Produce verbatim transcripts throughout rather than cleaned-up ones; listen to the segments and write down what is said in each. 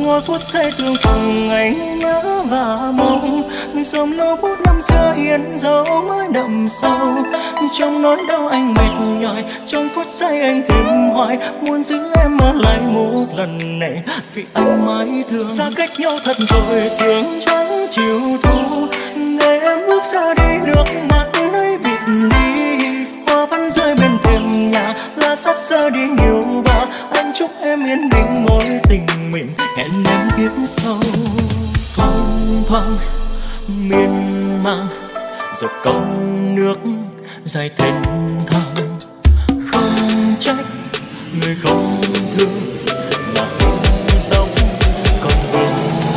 ngồi phút giây thương từng ngày nhớ và mong dòng lưu bút năm xưa yên dấu mới đậm sâu trong nỗi đau anh mệt nhòi trong phút giây anh tìm hoài muốn giữ em ở lại một lần này vì anh mãi thương xa cách nhau thật rồi sương trắng chiều thu ngày em bước ra đi nước mắt ấy bịt đi hoa vẫn rơi bên thềm nhà lá sắt rơi đi nhiều và anh chúc em yên bình mối tình mình hẹn em kiếp sau thoáng thoáng miên man giọt con nước dài thênh thang không trách người không thương là tóc còn vương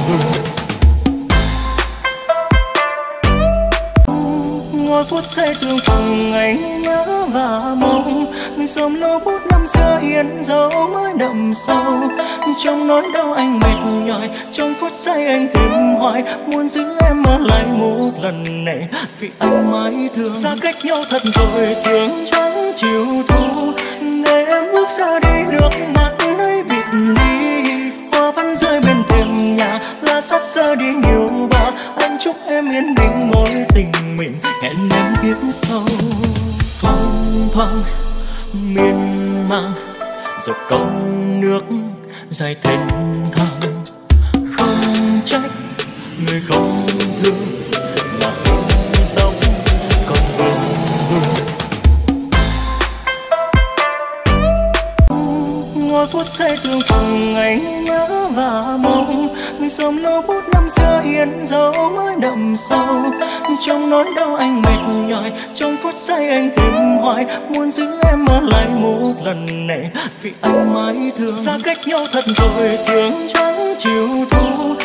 vương ngồi phút giây thương từng ngày nhớ và mong dòng lưu bút năm xưa yên dấu mới đậm sâu trong nỗi đau anh mệt nhòi trong phút giây anh tìm hoài muốn giữ em ở lại một lần này vì anh mãi thương xa cách nhau thật rồi sương trắng chiều thu ngày em bước ra đi nước mắt ấy bịt đi hoa vẫn rơi bên thềm nhà lá sắt rơi đi nhiều và anh chúc em yên bình mối tình mình hẹn em kiếp sau thoáng thoáng miên man giọt con nước dài thênh thang không trách người không thương là tóc còn vương vương ngồi phút giây thương từng ngày nhớ và mong dòng lưu bút năm xưa yên dấu mới đậm sâu trong nỗi đau anh mệt nhòi trong phút giây anh tìm hoài muốn giữ em ở lại một lần này vì anh mãi thương xa cách nhau thật rồi sương trắng chiều thu